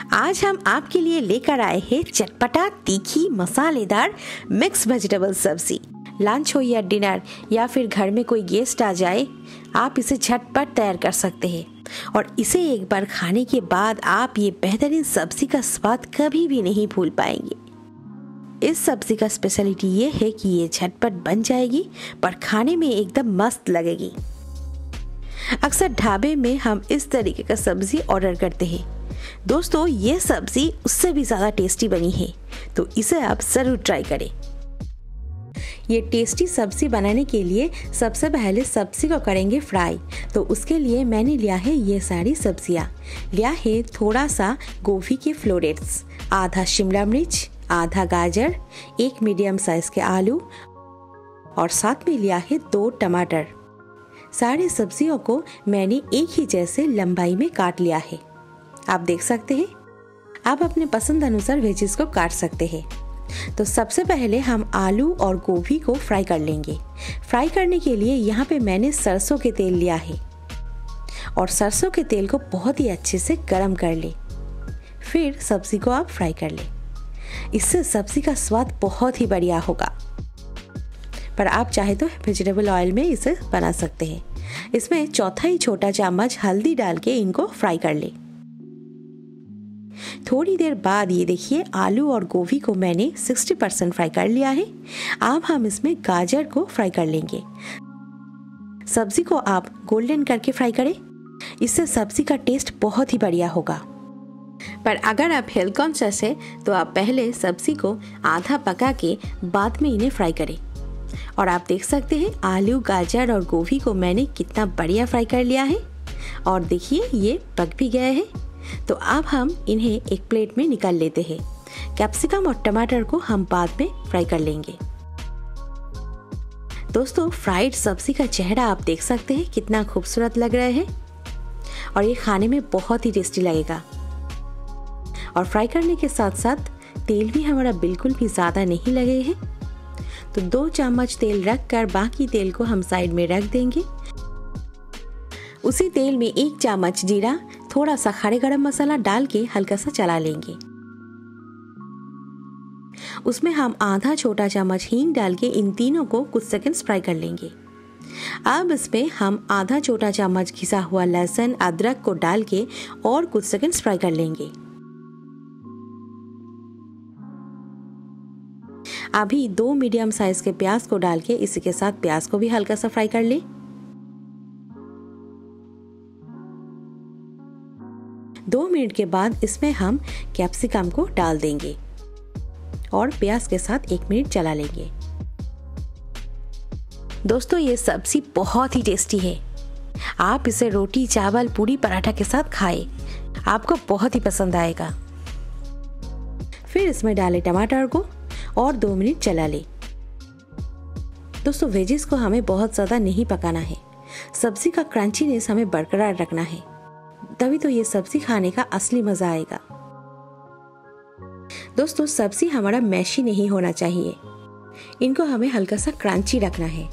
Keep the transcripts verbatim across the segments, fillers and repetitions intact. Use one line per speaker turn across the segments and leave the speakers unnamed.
आज हम आपके लिए लेकर आए हैं चटपटा तीखी मसालेदार मिक्स वेजिटेबल सब्जी। लंच हो या डिनर या फिर घर में कोई गेस्ट आ जाए, आप इसे झटपट तैयार कर सकते हैं और इसे एक बार खाने के बाद आप ये बेहतरीन सब्जी का स्वाद कभी भी नहीं भूल पाएंगे। इस सब्जी का स्पेशलिटी ये है कि ये झटपट बन जाएगी पर खाने में एकदम मस्त लगेगी। अक्सर ढाबे में हम इस तरीके का सब्जी ऑर्डर करते हैं। दोस्तों, ये सब्जी उससे भी ज़्यादा टेस्टी बनी है, तो इसे आप ज़रूर ट्राई करें। ये टेस्टी सब्जी बनाने के लिए सबसे पहले सब्जी को करेंगे फ्राई। तो उसके लिए मैंने लिया है ये सारी सब्जियाँ। लिया है थोड़ा सा गोभी के फ्लोरेट्स, आधा शिमला मिर्च, आधा गाजर, एक मीडियम साइज के आलू और साथ में लिया है दो टमाटर। सारी सब्जियों को मैंने एक ही जैसे लंबाई में काट लिया है। आप देख सकते हैं। आप अपने पसंद अनुसार वेजिस को काट सकते हैं। तो सबसे पहले हम आलू और गोभी को फ्राई कर लेंगे। फ्राई करने के लिए यहाँ पे मैंने सरसों के तेल लिया है और सरसों के तेल को बहुत ही अच्छे से गर्म कर ले। फिर सब्जी को आप फ्राई कर ले। इससे सब्जी का स्वाद बहुत ही बढ़िया होगा। पर आप चाहे तो वेजिटेबल ऑयल में इसे बना सकते हैं। इसमें चौथा ही छोटा चम्मच हल्दी डाल के इनको फ्राई कर ले। थोड़ी देर बाद ये देखिए आलू और गोभी को मैंने साठ परसेंट फ्राई कर लिया है। अब हम इसमें गाजर को फ्राई कर लेंगे। सब्जी को आप गोल्डन करके फ्राई करें, इससे सब्जी का टेस्ट बहुत ही बढ़िया होगा। पर अगर आप हेल्थ कॉन्शियस है तो आप पहले सब्जी को आधा पका के बाद में इन्हें फ्राई करें। और आप देख सकते हैं आलू, गाजर और गोभी को मैंने कितना बढ़िया फ्राई कर लिया है और देखिए ये पक भी गए हैं। तो अब हम इन्हें एक प्लेट में निकाल लेते हैं। कैप्सिकम और टमाटर को हम बाद में फ्राई कर लेंगे। दोस्तों, फ्राइड सब्जी का चेहरा आप देख सकते हैं कितना खूबसूरत लग रहा है और ये खाने में बहुत ही टेस्टी लगेगा। और फ्राई करने के साथ साथ तेल भी हमारा बिल्कुल भी ज़्यादा नहीं लगे हैं। तो दो चम्मच तेल रखकर बाकी तेल को हम साइड में रख देंगे। उसी तेल में एक चम्मच जीरा, थोड़ा सा खड़े गरम मसाला डाल के हल्का सा चला लेंगे। उसमें हम आधा छोटा चम्मच हींग डाल के इन तीनों को कुछ सेकंड्स फ्राई कर लेंगे। अब इसमें हम आधा छोटा चम्मच घिसा हुआ लहसुन, अदरक को डाल के और कुछ सेकंड्स फ्राई कर लेंगे। अभी दो मीडियम साइज के प्याज को डाल के इसी के साथ प्याज को भी हल्का सा फ्राई कर ले। दो मिनट के बाद इसमें हम कैप्सिकम को डाल देंगे और प्याज के साथ एक मिनट चला लेंगे। दोस्तों, ये सब्जी बहुत ही टेस्टी है। आप इसे रोटी, चावल, पूरी, पराठा के साथ खाएं, आपको बहुत ही पसंद आएगा। फिर इसमें डालें टमाटर को और दो मिनट चला ले। दोस्तों, वेजिस को हमें बहुत ज़्यादा नहीं पकाना है। सब्जी का क्रंचीनेस हमें बरकरार रखना है, तभी तो ये सब्जी खाने का असली मजा आएगा। दोस्तों, सब्जी हमारा मैशी नहीं होना चाहिए। इनको हमें हल्का सा क्रंची रखना है।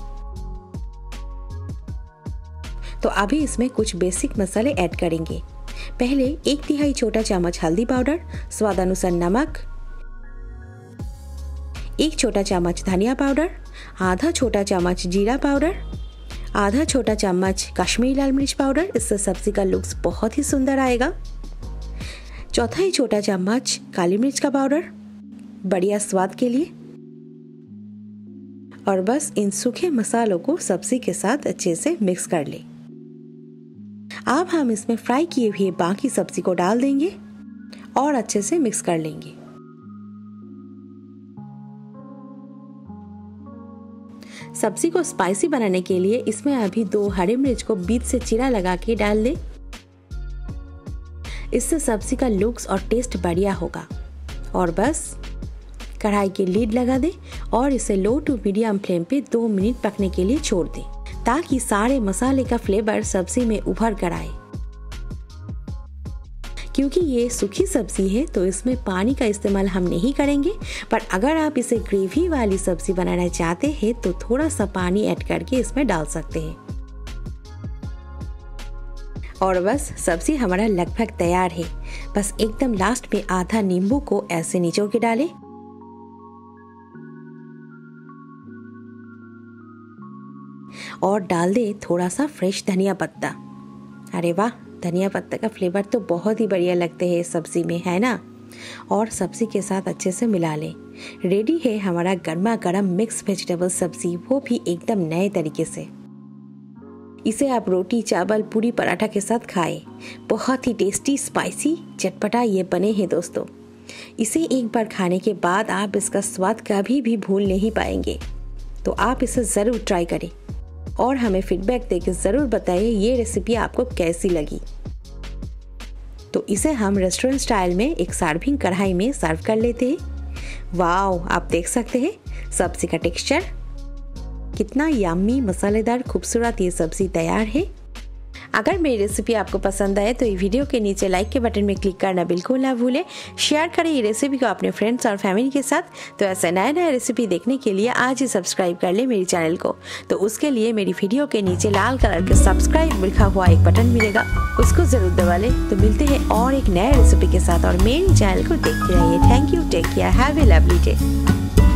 तो अभी इसमें कुछ बेसिक मसाले ऐड करेंगे। पहले एक तिहाई छोटा चम्मच हल्दी पाउडर, स्वाद अनुसार नमक, एक छोटा चम्मच धनिया पाउडर, आधा छोटा चम्मच जीरा पाउडर, आधा छोटा चम्मच कश्मीरी लाल मिर्च पाउडर। इससे सब्जी का लुक्स बहुत ही सुंदर आएगा। चौथा ही छोटा चम्मच काली मिर्च का पाउडर, बढ़िया स्वाद के लिए। और बस इन सूखे मसालों को सब्जी के साथ अच्छे से मिक्स कर ले। अब हम इसमें फ्राई किए हुए बाकी सब्जी को डाल देंगे और अच्छे से मिक्स कर लेंगे। सब्जी को स्पाइसी बनाने के लिए इसमें अभी दो हरी मिर्च को बीच से चीरा लगा के डाल दें। इससे सब्जी का लुक्स और टेस्ट बढ़िया होगा। और बस कढ़ाई की लीड लगा दें और इसे लो टू मीडियम फ्लेम पे दो मिनट पकने के लिए छोड़ दें, ताकि सारे मसाले का फ्लेवर सब्जी में उभर कर आए। क्योंकि ये सूखी सब्जी है तो इसमें पानी का इस्तेमाल हम नहीं करेंगे, पर अगर आप इसे ग्रेवी वाली सब्जी बनाना चाहते हैं तो थोड़ा सा पानी ऐड करके इसमें डाल सकते हैं। और बस सब्जी हमारा लगभग तैयार है। बस एकदम लास्ट में आधा नींबू को ऐसे निचोड़ के डालें और डाल दे थोड़ा सा फ्रेश धनिया पत्ता। अरे वाह, धनिया पत्ता का फ्लेवर तो बहुत ही बढ़िया लगते हैं इस सब्जी में, है ना। और सब्जी के साथ अच्छे से मिला लें। रेडी है हमारा गर्मा गर्म मिक्स वेजिटेबल सब्जी, वो भी एकदम नए तरीके से। इसे आप रोटी, चावल, पूरी, पराठा के साथ खाएं। बहुत ही टेस्टी, स्पाइसी, चटपटा ये बने हैं दोस्तों। इसे एक बार खाने के बाद आप इसका स्वाद कभी भी भूल नहीं पाएंगे। तो आप इसे ज़रूर ट्राई करें और हमें फीडबैक देकर ज़रूर बताइए ये रेसिपी आपको कैसी लगी। तो इसे हम रेस्टोरेंट स्टाइल में एक सर्विंग कढ़ाई में सर्व कर लेते हैं। वाओ, आप देख सकते हैं सब्जी का टेक्सचर कितना यम्मी, मसालेदार, खूबसूरत ये सब्जी तैयार है। अगर मेरी रेसिपी आपको पसंद आए तो ये वीडियो के नीचे लाइक के बटन में क्लिक करना बिल्कुल ना भूलें। शेयर करें ये रेसिपी को अपने फ्रेंड्स और फैमिली के साथ। तो ऐसे नए नए रेसिपी देखने के लिए आज ही सब्सक्राइब कर ले मेरी चैनल को। तो उसके लिए मेरी वीडियो के नीचे लाल कलर के सब्सक्राइब लिखा हुआ एक बटन मिलेगा, उसको जरूर दबा लें। तो मिलते हैं और एक नए रेसिपी के साथ और मेरी चैनल को देखते रहिए। Thank you, take care, have a lovely day.